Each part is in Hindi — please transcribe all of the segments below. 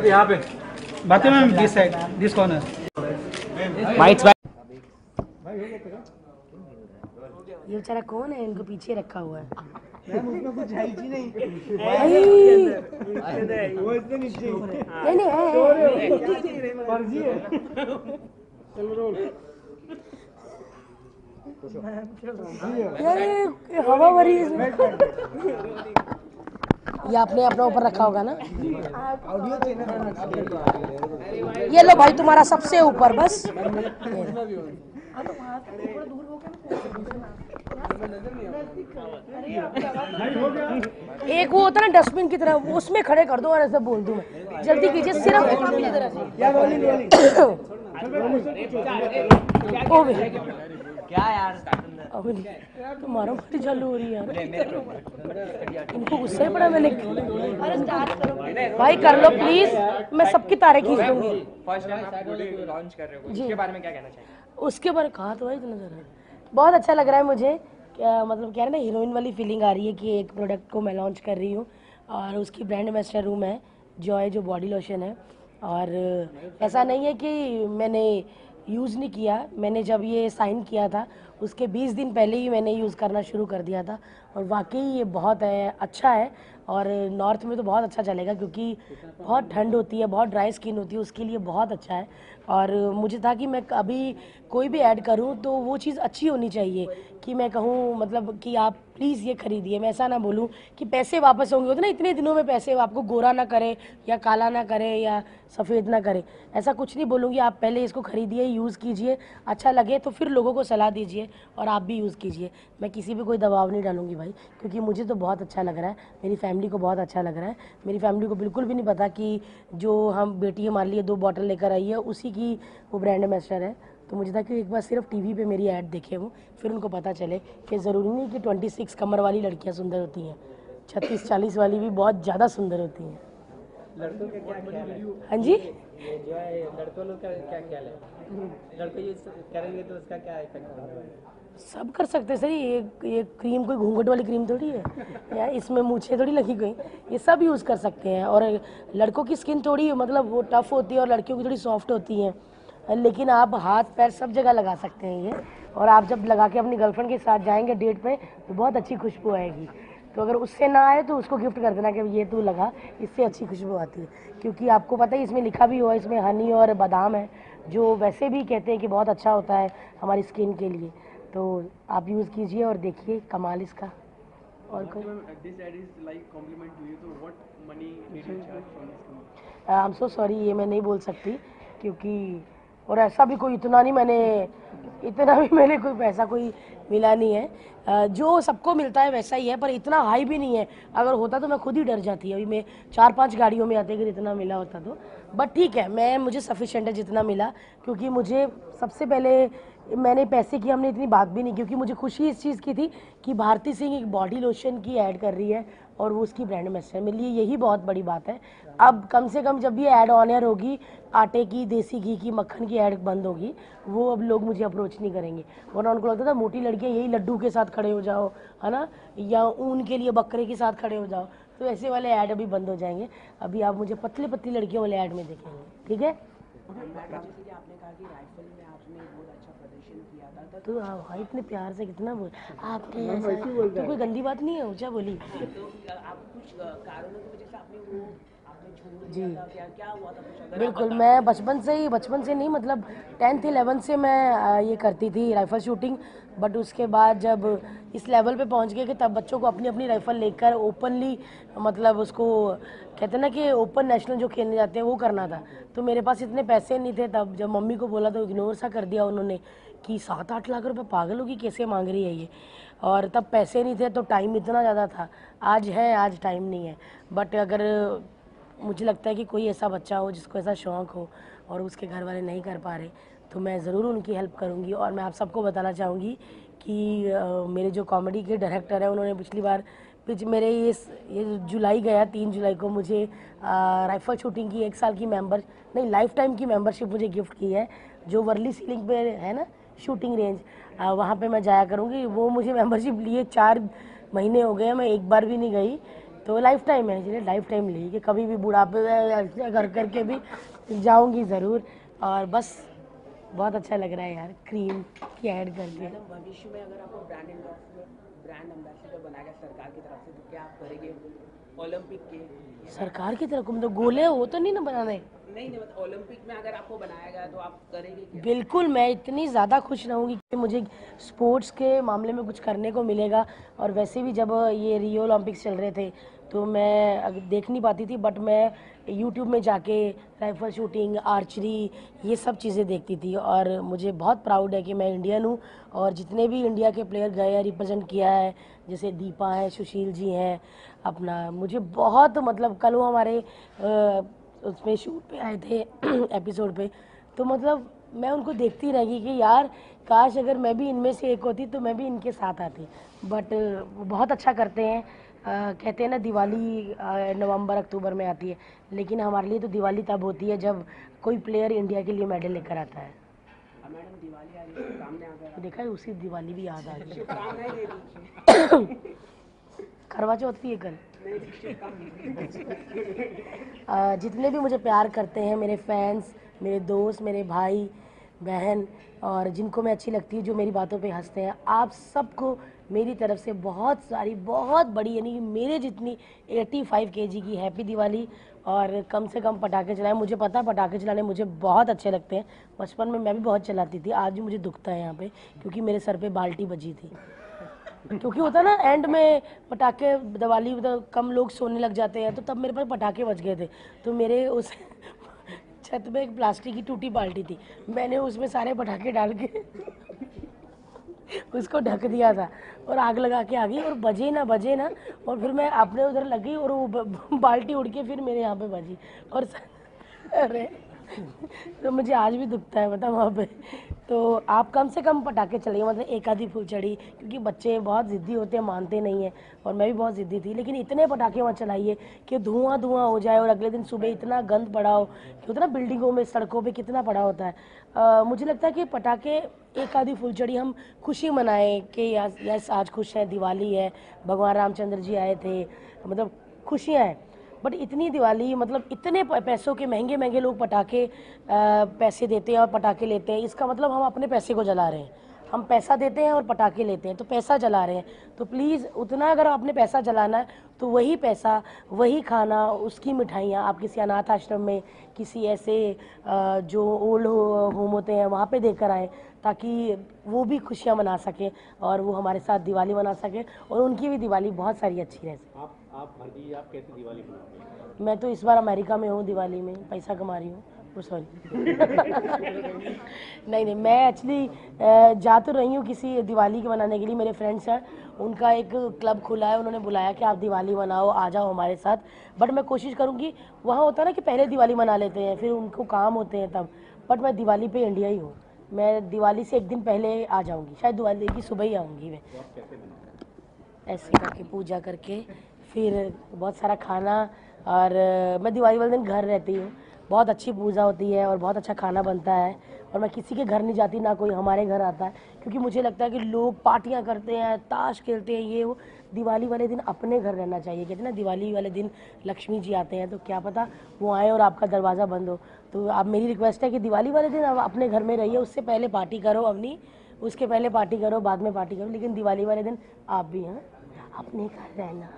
यहाँ पे बातें ma'am this side this corner माइट्स ये बेचारा कौन है, इनको पीछे रखा हुआ है। मैम उसमें कुछ है ही नहीं वो इतने नीचे नहीं है फर्जी है। चलो रोल यार ये हवा भरी है इसमें। ये आपने अपना ऊपर रखा होगा ना। ये लो भाई तुम्हारा सबसे ऊपर बस। एक वो होता है ना डस्टबिन की तरह, उसमें खड़े कर दो और ऐसे बोल दूं मैं। जल्दी कीजिए सिर्फ। क्या यार तो मारो मारी चालू हो रही है यार। इनको गुस्सा ही पड़ा मैंने। भाई कर लो प्लीज, मैं सबकी तारीख खींच दूंगी। फर्स्ट टाइम आप वीडियो लॉन्च कर रहे हो, उसके बारे में क्या कहना चाहिए? उसके बारे कहा तो भाई इतना जरा बहुत अच्छा लग रहा है मुझे। क्या मतलब क्या है ना, हीरोइन वाली फीलिंग आ रही है कि एक प्रोडक्ट को मैं लॉन्च कर रही हूँ और उसकी ब्रांड एम्बेसडर हूँ मैं, जॉय जो बॉडी लोशन है। और ऐसा नहीं है कि मैंने यूज़ नहीं किया, मैंने जब ये साइन किया था उसके 20 दिन पहले ही मैंने यूज़ करना शुरू कर दिया था और वाकई ये बहुत अच्छा है। और नॉर्थ में तो बहुत अच्छा चलेगा क्योंकि बहुत ठंड होती है, बहुत ड्राई स्किन होती है, उसके लिए बहुत अच्छा है। और मुझे था कि मैं अभी कोई भी ऐड करूं तो वो चीज़ अच्छी होनी चाहिए कि मैं कहूं मतलब कि आप प्लीज़ ये खरीदिए। मैं ऐसा ना बोलूं कि पैसे वापस होंगे, होते ना इतने दिनों में पैसे आपको गोरा ना करे या काला ना करे या सफ़ेद ना करे, ऐसा कुछ नहीं बोलूँगी। आप पहले इसको खरीदिए, यूज़ कीजिए, अच्छा लगे तो फिर लोगों को सलाह दीजिए और आप भी यूज़ कीजिए। मैं किसी पे कोई दबाव नहीं डालूंगी भाई, क्योंकि मुझे तो बहुत अच्छा लग रहा है, मेरी फैमिली को बहुत अच्छा लग रहा है। मेरी फैमिली को बिल्कुल भी नहीं पता कि जो हम बेटी हमारे लिए 2 बॉटल लेकर आई है उसी की वो ब्रांड एम्बेसडर है। तो मुझे था कि एक बार सिर्फ टीवी पे मेरी ऐड देखे वो, फिर उनको पता चले कि ज़रूरी नहीं कि 26 कमर वाली लड़कियां सुंदर होती हैं, 36-40 वाली भी बहुत ज़्यादा सुंदर होती हैं। लड़कों का क्या ख्याल है? हाँ जी, ये जो है लड़कों लोग का क्या ख्याल है? लड़के ये करेंगे तो उसका क्या इफेक्ट होगा? सब कर सकते हैं सर। ये क्रीम कोई घूंघट वाली क्रीम थोड़ी है यार, इसमें मूछें थोड़ी लगी गई। ये सब यूज़ कर सकते हैं। और लड़कों की स्किन थोड़ी मतलब वो टफ़ होती है और लड़कियों की थोड़ी सॉफ्ट होती है, लेकिन आप हाथ पैर सब जगह लगा सकते हैं ये। और आप जब लगा के अपनी गर्लफ्रेंड के साथ जाएंगे डेट पे तो बहुत अच्छी खुशबू आएगी। तो अगर उससे ना आए तो उसको गिफ्ट कर देना कि ये तू लगा, इससे अच्छी खुशबू आती है। क्योंकि आपको पता है इसमें लिखा भी हुआ है, इसमें हनी और बादाम है जो वैसे भी कहते हैं कि बहुत अच्छा होता है हमारी स्किन के लिए। तो आप यूज़ कीजिए और देखिए कमाल इसका। और आई एम सो सॉरी, ये मैं नहीं बोल सकती क्योंकि और ऐसा भी कोई इतना नहीं मैंने कोई पैसा कोई मिला नहीं है। जो सबको मिलता है वैसा ही है, पर इतना हाई भी नहीं है। अगर होता तो मैं खुद ही डर जाती। अभी मैं 4-5 गाड़ियों में आती अगर इतना मिला होता तो। बट ठीक है, मुझे सफिशेंट है जितना मिला, क्योंकि मुझे सबसे पहले मैंने पैसे की हमने इतनी बात भी नहीं, क्योंकि मुझे खुशी इस चीज़ की थी कि भारती सिंह एक बॉडी लोशन की ऐड कर रही है और वो उसकी ब्रांड एम्बेसडर, मेरे लिए यही बहुत बड़ी बात है। अब कम से कम जब ये ऐड ऑन एयर होगी, आटे की, देसी घी की, मक्खन की ऐड बंद होगी, वो अब लोग मुझे अप्रोच नहीं करेंगे। वरना उनको लगता था मोटी लड़कियाँ यही लड्डू के साथ खड़े हो जाओ, है ना, या ऊन के लिए बकरे के साथ खड़े हो जाओ, तो ऐसे वाले ऐड अभी बंद हो जाएंगे। अभी आप मुझे पतली पतली लड़कियों वाले ऐड में देखेंगे, ठीक है। तो हाँ, इतने प्यार से कितना बोल आपने ऐसा, तो कोई गंदी बात नहीं है, ऊँचा बोली जी। बिल्कुल, मैं बचपन से नहीं, मतलब 10th 11th से मैं ये करती थी राइफ़ल शूटिंग। बट उसके बाद जब इस लेवल पे पहुंच गए कि तब बच्चों को अपनी अपनी राइफ़ल लेकर ओपनली, मतलब उसको कहते हैं ना कि ओपन नेशनल जो खेलने जाते हैं वो करना था। तो मेरे पास इतने पैसे नहीं थे तब। जब मम्मी को बोला तो इग्नोर सा कर दिया उन्होंने कि 7-8 लाख रुपए पागल होगी, कैसे मांग रही है ये। और तब पैसे नहीं थे तो टाइम इतना ज़्यादा था। आज है, आज टाइम नहीं है। बट अगर मुझे लगता है कि कोई ऐसा बच्चा हो जिसको ऐसा शौक़ हो और उसके घर वाले नहीं कर पा रहे, तो मैं ज़रूर उनकी हेल्प करूँगी। और मैं आप सबको बताना चाहूँगी कि मेरे जो कॉमेडी के डायरेक्टर हैं उन्होंने पिछली बार मेरे ये जुलाई गया 3 जुलाई को मुझे राइफ़ल शूटिंग की 1 साल की लाइफ टाइम की मेंबरशिप मुझे गिफ्ट की है, जो वर्ली सीलिंग पे है ना शूटिंग रेंज, वहाँ पे मैं जाया करूँगी। वो मुझे मेंबरशिप लिए 4 महीने हो गए, मैं एक बार भी नहीं गई। तो लाइफ टाइम है, इसलिए लाइफ टाइम ली कि कभी भी बुढ़ापे में घर करके भी जाऊंगी ज़रूर। और बस बहुत अच्छा लग रहा है यार क्रीम की ऐड करके। भविष्य में अगर आपको ब्रांड एम्बेसडर बनाएगा सरकार की तरफ से तो क्या आप करेंगे ओलंपिक के? सरकार की तरफ मतलब गोले वो तो नहीं ना बनाने? नहीं मतलब ओलंपिक में अगर आपको बनाया गया तो आप करेंगे क्या? बिल्कुल, मैं इतनी ज़्यादा खुश रहूँगी कि मुझे स्पोर्ट्स के मामले में कुछ करने को मिलेगा। और वैसे भी जब ये रियो ओलंपिक्स चल रहे थे तो मैं देख नहीं पाती थी, बट मैं यूट्यूब में जाके राइफल शूटिंग, आर्चरी, ये सब चीज़ें देखती थी। और मुझे बहुत प्राउड है कि मैं इंडियन हूँ और जितने भी इंडिया के प्लेयर गए हैं, रिप्रेजेंट किया है, जैसे दीपा हैं, सुशील जी हैं अपना, मुझे बहुत मतलब कल वो हमारे उसमें शूट पे आए थे एपिसोड पे, तो मतलब मैं उनको देखती रह गई कि यार काश अगर मैं भी इनमें से एक होती तो मैं भी इनके साथ आती। बट वो बहुत अच्छा करते हैं। कहते हैं ना दिवाली नवंबर अक्टूबर में आती है, लेकिन हमारे लिए तो दिवाली तब होती है जब कोई प्लेयर इंडिया के लिए मेडल लेकर आता है। मैडम दिवाली आ रही है, सामने आ गया, देखा है, उसी दिवाली भी याद आ गई। शुभकामनाएं दे दीजिए। करवा चौथ भी है कल। जितने भी मुझे प्यार करते हैं, मेरे फैंस, मेरे दोस्त, मेरे भाई बहन, और जिनको मैं अच्छी लगती हूँ, जो मेरी बातों पे हंसते हैं, आप सबको मेरी तरफ से बहुत सारी, बहुत बड़ी, यानी कि मेरे जितनी 85 kg की हैप्पी दिवाली। और कम से कम पटाखे चलाएं। मुझे पता है पटाखे चलाने मुझे बहुत अच्छे लगते हैं, बचपन में मैं भी बहुत चलाती थी। आज भी मुझे दुखता है यहाँ पे क्योंकि मेरे सर पे बाल्टी बजी थी। क्योंकि होता ना एंड में पटाखे, दिवाली कम लोग सोने लग जाते हैं, तो तब मेरे पास पटाखे बज गए थे। तो मेरे उस छत में एक प्लास्टिक की टूटी बाल्टी थी, मैंने उसमें सारे पटाखे डाल के उसको ढक दिया था और आग लगा के आ गई, और बजे ना, और फिर मैं अपने उधर लगी और वो बाल्टी उड़ के फिर मेरे यहाँ पे बजी। और अरे तो मुझे आज भी दुखता है पता वहाँ पे। तो आप कम से कम पटाखे चलाइए, मतलब एक आधी फुलझड़ी, क्योंकि बच्चे बहुत ज़िद्दी होते हैं, मानते नहीं हैं, और मैं भी बहुत ज़िद्दी थी। लेकिन इतने पटाखे मत चलाइए कि धुआं हो जाए और अगले दिन सुबह इतना गंद पड़ा हो, कि होता है ना बिल्डिंगों में, सड़कों पे कितना पड़ा होता है। मुझे लगता है कि पटाखे एक आधी फुलझड़ी हम खुशी मनाएं कि यस आज खुश है, दिवाली है, भगवान रामचंद्र जी आए थे, मतलब खुशियाँ हैं। बट इतनी दिवाली, मतलब इतने पैसों के महंगे महंगे लोग पटाखे पैसे देते हैं और पटाखे लेते हैं, इसका मतलब हम अपने पैसे को जला रहे हैं। हम पैसा देते हैं और पटाखे लेते हैं, तो पैसा जला रहे हैं। तो प्लीज़ उतना अगर आपने पैसा जलाना है तो वही पैसा, वही खाना, उसकी मिठाइयाँ आप किसी अनाथ आश्रम में, किसी ऐसे जो ओल्ड होम होते हैं वहाँ पे देकर आएँ, ताकि वो भी खुशियाँ मना सकें और वो हमारे साथ दिवाली मना सकें और उनकी भी दिवाली बहुत सारी अच्छी रह सके। आप भारतीय, आप कैसे दिवाली मनाते हैं? मैं तो इस बार अमेरिका में हूँ, दिवाली में पैसा कमा रही हूँ। सॉरी नहीं, मैं एक्चुअली जा तो रही हूँ किसी दिवाली के मनाने के लिए। मेरे फ्रेंड्स हैं, उनका एक क्लब खुला है, उन्होंने बुलाया कि आप दिवाली मनाओ, आ जाओ हमारे साथ। बट मैं कोशिश करूँगी, वहाँ होता है ना कि पहले दिवाली मना लेते हैं, फिर उनको काम होते हैं तब। बट मैं दिवाली पे इंडिया ही हूँ, मैं दिवाली से एक दिन पहले आ जाऊँगी, शायद दिवाली की सुबह ही आऊँगी मैं। ऐसे करके पूजा करके फिर बहुत सारा खाना, और मैं दिवाली वाले दिन घर रहती हूँ, बहुत अच्छी पूजा होती है और बहुत अच्छा खाना बनता है, और मैं किसी के घर नहीं जाती, ना कोई हमारे घर आता है, क्योंकि मुझे लगता है कि लोग पार्टियाँ करते हैं, ताश खेलते हैं, ये वो। दिवाली वाले दिन अपने घर रहना चाहिए। कहते हैं ना दिवाली वाले दिन लक्ष्मी जी आते हैं, तो क्या पता वो आए और आपका दरवाज़ा बंद हो। तो आप, मेरी रिक्वेस्ट है कि दिवाली वाले दिन आप अपने घर में रहिए, उससे पहले पार्टी करो अपनी, उसके पहले पार्टी करो, बाद में पार्टी करो, लेकिन दिवाली वाले दिन आप भी हैं अपने घर रहना।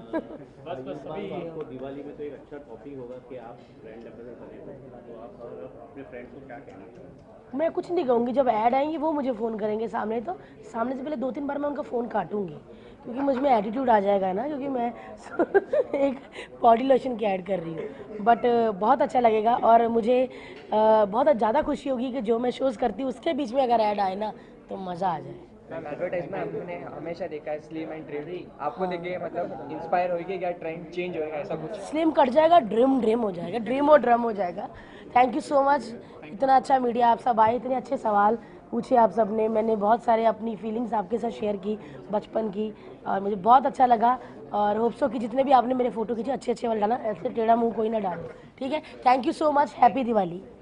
आपको दिवाली में तो एक अच्छा टॉपिक होगा कि आप ब्रांड एम्बेसडर बने, तो आप अपने फ्रेंड्स को क्या कहना चाहेंगे? मैं कुछ नहीं कहूँगी, जब ऐड आएंगी वो मुझे फ़ोन करेंगे सामने, तो सामने से पहले 2-3 बार मैं उनका फ़ोन काटूंगी, क्योंकि मुझ में एटीट्यूड आ जाएगा ना, क्योंकि मैं एक बॉडी लोशन की ऐड कर रही हूँ। बट बहुत अच्छा लगेगा, और मुझे बहुत ज़्यादा खुशी होगी कि जो मैं शोज़ करती हूँ उसके बीच में अगर ऐड आए ना तो मज़ा आ जाए। मैम एडवर्टाइजमेंट हमने हमेशा देखा है स्लिम एंड ट्रेंडी, आपको देखे मतलब इंस्पायर होगी क्या, ट्रेंड चेंज होएगा ऐसा कुछ? स्लिम कट जाएगा, ड्रीम हो जाएगा, ड्रीम और ड्रम हो जाएगा। थैंक यू सो मच, इतना अच्छा मीडिया, आप सब आए, इतने अच्छे सवाल पूछे आप सब ने, मैंने बहुत सारे अपनी फीलिंग्स आपके साथ शेयर की बचपन की, और मुझे बहुत अच्छा लगा। और होप्सो कि जितने भी आपने मेरे फोटो खींचे अच्छे वाले डाला, ऐसे टेढ़ा मुँह कोई ना डाले, ठीक है। Thank you so much, happy Diwali.